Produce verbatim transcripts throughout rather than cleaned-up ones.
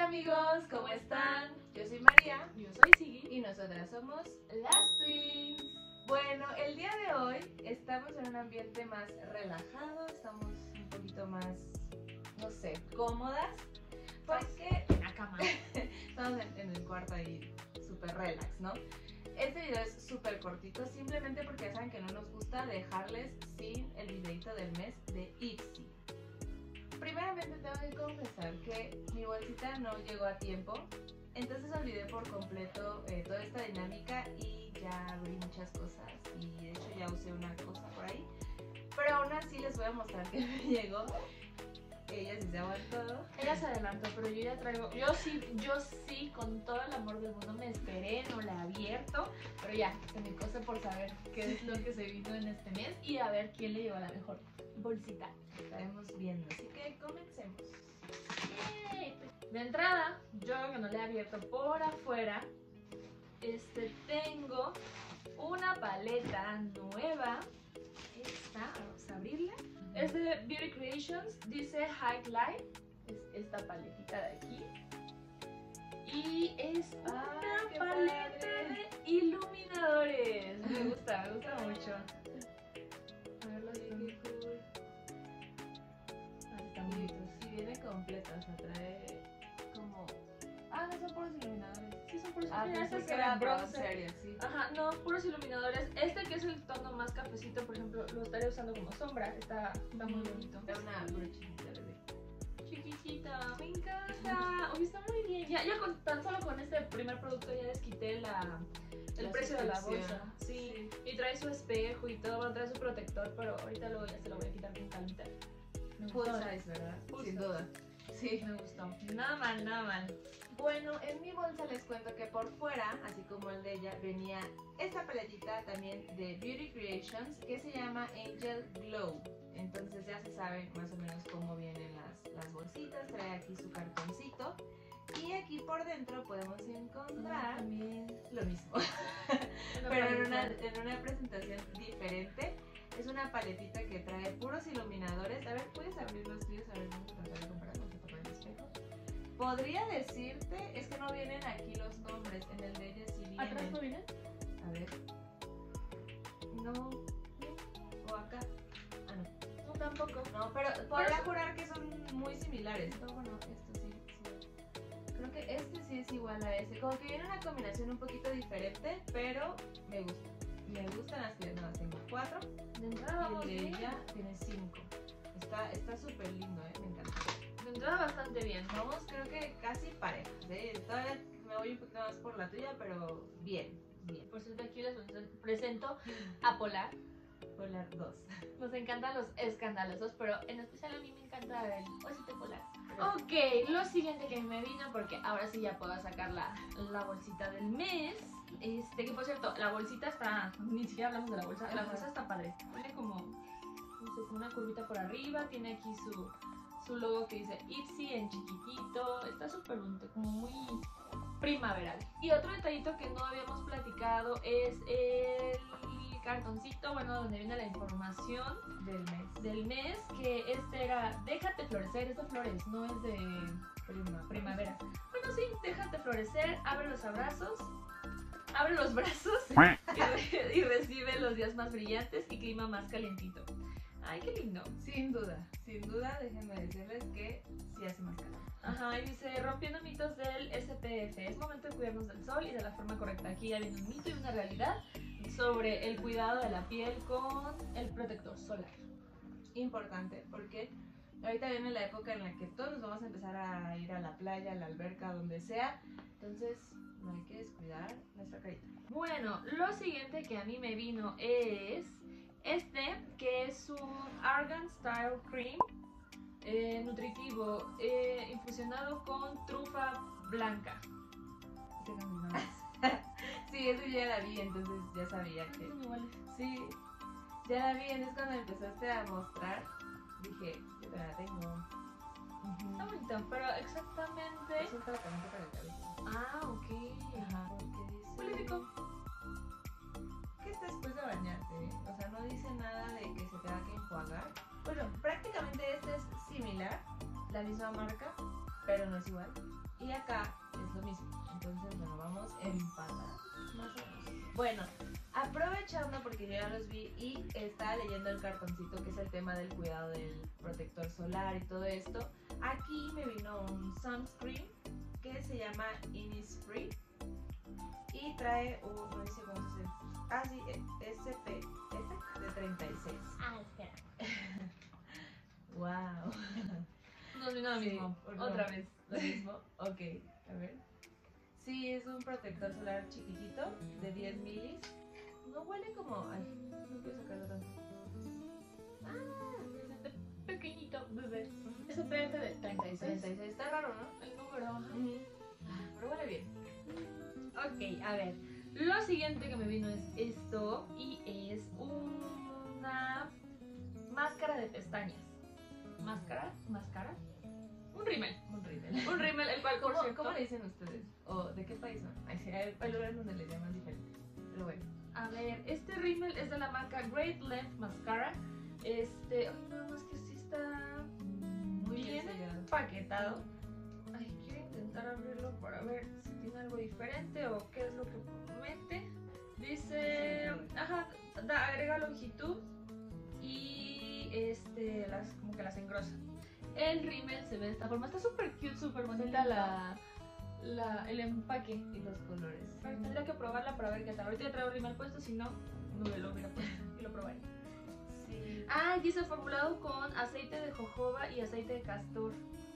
amigos, ¿cómo están? Yo soy María. Yo soy Siggy. Y nosotras somos las Twins. Bueno, el día de hoy estamos en un ambiente más relajado, estamos un poquito más, no sé, cómodas. Porque en la cama. estamos en, en el cuarto ahí súper relax, ¿no? Este video es súper cortito, simplemente porque ya saben que no nos gusta dejarles sin el videito del mes de Ipsy. Primeramente tengo que confesar que mi bolsita no llegó a tiempo, entonces olvidé por completo eh, toda esta dinámica y ya abrí muchas cosas y de hecho ya usé una cosa por ahí, pero aún así les voy a mostrar que me llegó. Ella sí se aguantó. Ella se adelantó, pero yo ya traigo. Yo sí, yo sí, con todo el amor del mundo me esperé, no la he abierto. Pero ya, se me cosa por saber qué es lo que se vino en este mes y a ver quién le llevó la mejor bolsita. Estaremos viendo, así que comencemos. Yay. De entrada, yo que no le he abierto por afuera, este tengo una paleta nueva. Esta, vamos a abrirla. Es de Beauty Creations, dice High Light, es esta paletita de aquí. Y es una Ay, qué paleta padre. de iluminadores. Me gusta, me gusta mucho. A ver los Sí, qué cool. Ah, están bonitos. Y viene completa, o sea, trae como... Ah, no son puros iluminadores. Sí, son puros Ah, iluminadores. pensé Este que es era el bronzer, sí. Ajá, no, puros iluminadores. Este que es el tono más cafecito, por ejemplo, lo estaré usando como sombra. Está, está muy bonito. Da una brochita, bebé. Chiquitita, me encanta. Uy, está muy bien. Ya, ya con, tan solo con este primer producto ya les quité la, el La precio de la suscripción. bolsa. Sí. Y trae su espejo y todo. Bueno, trae su protector, pero ahorita luego ya se lo voy a quitar con calmita. Me Full gustó. size, ¿verdad? Full Sin size. duda. Sí. Me gustó. Nada mal, nada mal. Bueno, en mi bolsa les cuento que por fuera, así como el de ella, venía esta paletita también de Beauty Creations que se llama Angel Glow. Entonces ya se sabe más o menos cómo vienen las, las bolsitas. Trae aquí su cartoncito. Y aquí por dentro podemos encontrar También. lo mismo, pero en una, en una presentación diferente. Es una paletita que trae puros iluminadores. A ver, ¿puedes abrir los tuyos? A ver, vamos a tratar de compararlos. Vamos a tapar el espejo. Podría decirte, es que no vienen aquí los nombres. En el de ella sí vienen. ¿Atrás no viene? A ver. No. O acá. Ah, no. No, tampoco. No, pero podría jurar que son muy similares. No, bueno, esto sí, sí. Creo que este sí es igual a ese. Como que viene una combinación un poquito diferente, pero me gusta. Me gustan las que no las tengo cuatro. De entrada vamos Y el de bien. ella tiene cinco. Está está súper lindo, eh, me encanta. De entrada bastante bien. Vamos, creo que casi parejas, ¿eh? Todavía me voy un poquito más por la tuya, pero bien, bien. Por cierto, aquí les presento a Polar. Polar dos. Nos encantan los escandalosos, pero en especial a mí me encanta el osito polar. Ok, lo siguiente que me vino, porque ahora sí ya puedo sacar la, la bolsita del mes. Este, que por cierto, la bolsita está, ni siquiera hablamos de la bolsa, la Ajá. bolsa está padre. Tiene como, no sé, como una curvita por arriba, tiene aquí su, su logo que dice Ipsy en chiquitito, está súper bonito, como muy primaveral. Y otro detallito que no habíamos platicado es el cartoncito, bueno, donde viene la información Del mes. del mes, que este era Déjate florecer, es de flores, no es de Prima. primavera. Bueno, sí, déjate florecer, abre los abrazos, abre los brazos y, re- y recibe los días más brillantes y clima más calientito. Ay, qué lindo. Sin duda, sin duda, déjenme decirles que sí hace más calor. Ajá, y dice, rompiendo mitos del S P F, es momento de cuidarnos del sol y de la forma correcta. Aquí ya viene un mito y una realidad sobre el cuidado de la piel con el protector solar. Importante, porque ahorita viene la época en la que todos nos vamos a empezar a ir a la playa, a la alberca, donde sea. Entonces, no hay que descuidar nuestra carita. Bueno, lo siguiente que a mí me vino es este, que es un Argan Style Cream eh, nutritivo, eh, infusionado con trufa blanca. Sí, eso yo ya la vi, entonces ya sabía que... Son iguales. Sí, ya la vi, entonces cuando empezaste a mostrar, dije, yo la tengo. Está bonito, pero exactamente... Es un tratamiento para el cabello. Ah, ok. Ajá, porque dice... Político. Que es después de bañarte, ¿eh? O sea, no dice nada de que se tenga que enjuagar. Bueno, prácticamente este es similar, la misma marca, pero no es igual. Y acá Bueno, aprovechando porque yo ya los vi y estaba leyendo el cartoncito que es el tema del cuidado del protector solar y todo esto, aquí me vino un sunscreen que se llama Innisfree y trae un, no sé cómo se dice, ah sí, S P F de treinta y seis. Ah, espera. Wow. Nos vino lo Sí, mismo, no, otra vez. Lo mismo, ok, a ver. Sí, es un protector solar chiquitito de diez milis. No huele como, ay, no quiero sacarlo tanto. Ah, pequeñito, bebé. S P F de treinta y seis. treinta y seis, está raro, ¿no? El número, ajá. Ah, pero huele bien. Ok, a ver. Lo siguiente que me vino es esto y es una máscara de pestañas. ¿Máscara? ¿Máscara? Un rímel. Un rímel. Un rímel, el cual por ¿Cómo, cierto... ¿Cómo le dicen ustedes? ¿O de qué país son? Ay, sí, hay hay lugares donde le llaman diferente. Pero bueno. A ver, este rímel es de la marca Great Length Mascara. Este, ay, nada más que sí está Muy bien sellado. empaquetado. Ay, quiero intentar abrirlo para ver si tiene algo diferente o qué es lo que promete. Dice, ajá, da, agrega longitud y este, las, como que las engrosa. El rímel se ve de esta forma, está súper cute, súper bonita la, la, el empaque. Y los colores. Tendría que probarla para ver qué tal. Ahorita ya traigo el rímel puesto, si no, no me lo hubiera puesto y lo probaría. Sí. Ah, y dice formulado con aceite de jojoba y aceite de castor.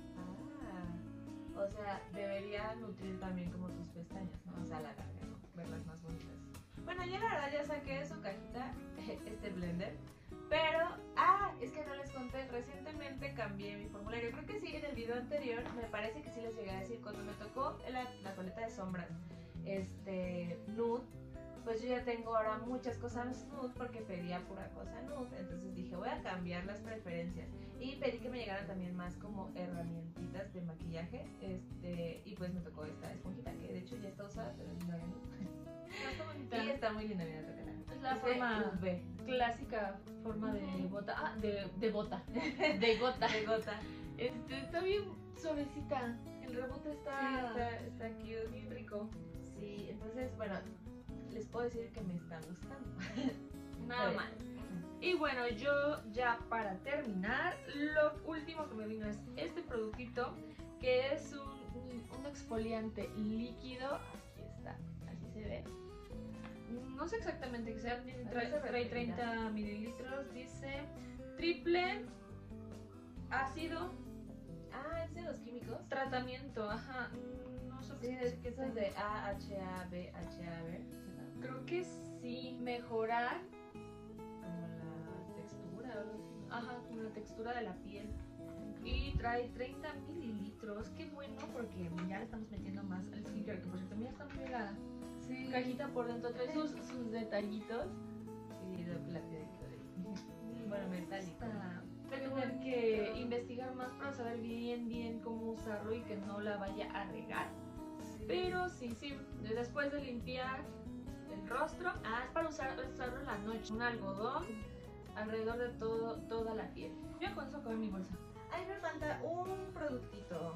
Ah, o sea, debería nutrir también como tus pestañas, ¿no? O sea, a la larga, ¿no? Verlas más bonitas. Bueno, yo la verdad ya saqué de su cajita este blender. Pero, ah, es que no les conté, recientemente cambié mi formulario. Creo que sí, en el video anterior me parece que sí les llegué a decir, cuando me tocó la, la paleta de sombras, este, nude, pues yo ya tengo ahora muchas cosas nude porque pedía pura cosa nude. Entonces dije, voy a cambiar las preferencias. Y pedí que me llegaran también más como herramientitas de maquillaje. Este, y pues me tocó esta esponjita, que de hecho ya está usada, pero no la vendo. Está bonita. Y está muy linda, mira, tócala. Es la Es de forma U V. clásica, forma de bota. Ah, de, de bota. De gota. De gota. Este, está bien suavecita. El rebote Sí, está, está, está cute. bien rico. Sí, entonces, bueno, les puedo decir que me está gustando. Nada Bueno. mal. Y bueno, yo ya para terminar, lo último que me vino es este productito, que es un, un exfoliante líquido. Aquí está, así se ve. No sé exactamente qué sea, tiene- trae, trae treinta mililitros, dice triple ácido Ah, ¿es de los químicos? tratamiento, ajá, no sé Sí, qué es que es es de A H A B H A B. Creo que sí, mejorar, Como la textura o algo así. ajá, como la textura de la piel. Y trae treinta mililitros, qué bueno porque ya le estamos metiendo más al skincare, que por cierto, mira, está muy bien la Sí. cajita por dentro, trae sus, sus detallitos. Y lo plateadito de ahí. Bueno, metálico. Está- Voy a tener que investigar más para saber bien, bien cómo usarlo y que no la vaya a regar. Sí. Pero sí, sí, después de limpiar el rostro, ah, es para usar, usarlo en la noche, un algodón alrededor de todo, toda la piel. Yo con eso acabo mi bolsa. Ahí me falta un productito.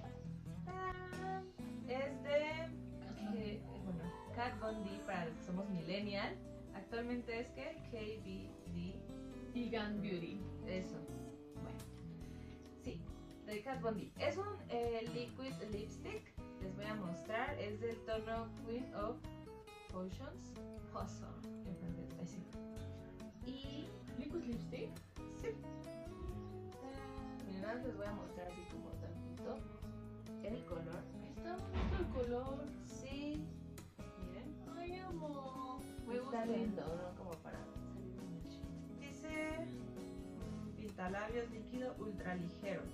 Ah, es de, eh, bueno, Kat Von D para los que somos millennial. Actualmente es que K B D. Vegan Beauty. Eso. Bueno. Sí, de Kat Von D. Es un eh, liquid lipstick. Les voy a mostrar. Es del tono Queen of Potions. Potion. En francés. Así. Y Liquid lipstick. sí. Miren, ahora les voy a mostrar así como tantito el color. Está bonito el color. Sí. Miren. Ay, amo. Me Está gusta. lindo, ¿no? Como para salir de noche. Dice mm, pintalabios líquido ultra ligero.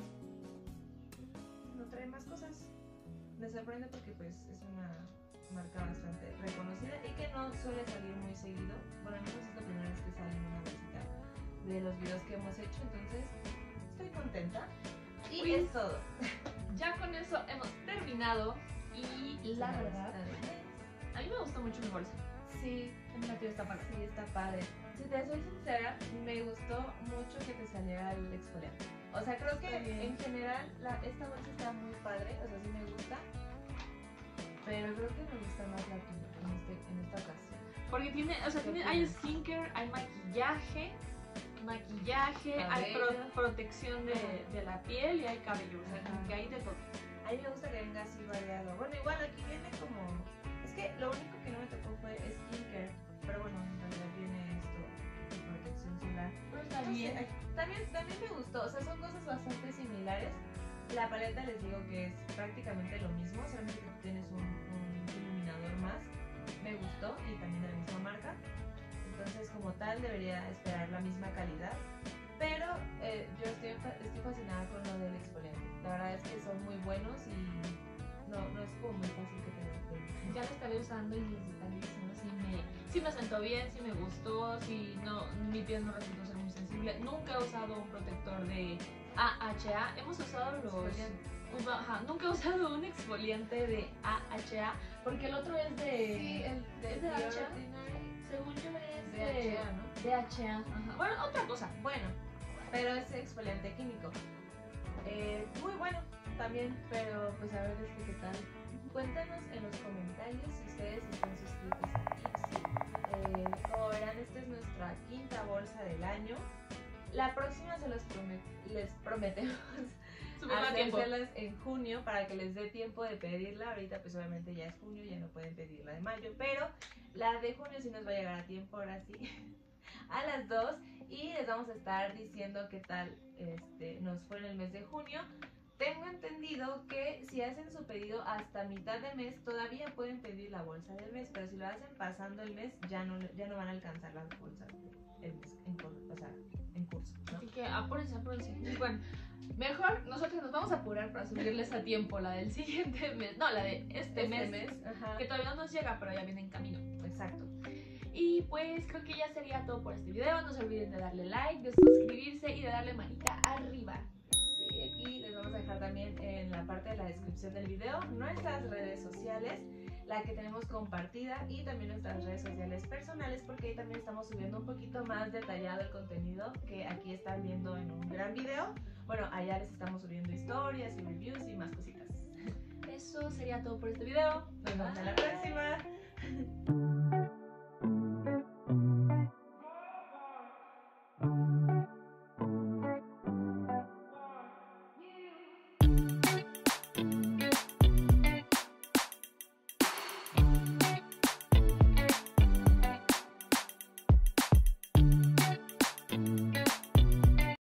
No trae más cosas. Me sorprende porque pues es una marca bastante reconocida y que no suele salir muy seguido. Bueno, al menos es la primera vez que sale en una bolsita de los videos que hemos hecho, entonces estoy contenta. Y Uy. es todo. Ya con eso hemos terminado. Y la verdad, a mí me gustó mucho mi bolsa. Sí, En la que está para. sí, está padre. Si te soy sincera, me gustó mucho que te saliera el exfoliante. O sea, creo que Está bien. en general la, esta bolsa está muy padre, o sea, sí me gusta. Pero pero creo que me gusta más la tuya en, este, en esta ocasión. Porque tiene, o sea, tiene, hay skincare, hay maquillaje, maquillaje, cabello. Hay pro, protección de, de la piel y hay cabello, o sea, como que hay de todo. A mí me gusta que venga así variado. Bueno, igual aquí viene como... Es que lo único que no me tocó fue skincare, pero bueno, en realidad viene esto de protección solar. Pero está no bien. Sé, también, también me gustó, o sea, son cosas bastante similares. La paleta les digo que es prácticamente lo mismo, solamente que tienes un, un iluminador más. Me gustó y también de la misma marca. Entonces, como tal, debería esperar la misma calidad. Pero eh, yo estoy, estoy fascinada con lo del exfoliante. La verdad es que son muy buenos y no, no es como muy fácil que te lo den. Ya lo estaré usando y les estaré diciendo si me, si me sentó bien, si me gustó, si no, mi piel no resultó ser muy sensible. Nunca he usado un protector de A H A. Hemos usado los... Ajá, nunca he usado un exfoliante de A H A porque el otro es de... Sí, el de, ¿es de A H A? Según yo es de, de A H A, ¿no? De A H A. Ajá. Bueno, otra cosa. Bueno, pero es exfoliante químico. Eh, muy bueno también, pero pues a ver este qué tal. Cuéntanos en los comentarios si ustedes están suscritos a Ipsy. Eh, como verán, esta es nuestra quinta bolsa del año. La próxima se los promet les prometemos hacérselas en junio para que les dé tiempo de pedirla. Ahorita pues obviamente ya es junio, ya no pueden pedir la de mayo, pero la de junio sí nos va a llegar a tiempo, ahora sí, a las dos. Y les vamos a estar diciendo qué tal este, nos fue en el mes de junio. Tengo entendido que si hacen su pedido hasta mitad de mes, todavía pueden pedir la bolsa del mes, pero si lo hacen pasando el mes, ya no, ya no van a alcanzar las bolsas del mes en, o sea, en curso, ¿no? Así que apúrense, apúrense. Bueno, mejor nosotros nos vamos a apurar para subirles a tiempo la del siguiente mes, no, la de este, este mes, mes ajá. Que todavía no nos llega, pero ya viene en camino. Exacto. Y pues creo que ya sería todo por este video. No se olviden de darle like, de suscribirse y de darle manita arriba. Sí, aquí les vamos a dejar también en la parte de la descripción del video nuestras redes sociales, la que tenemos compartida, y también nuestras redes sociales personales, porque ahí también estamos subiendo un poquito más detallado el contenido que aquí están viendo en un gran video. Bueno, allá les estamos subiendo historias y reviews y más cositas. Eso sería todo por este video. Nos vemos en la próxima.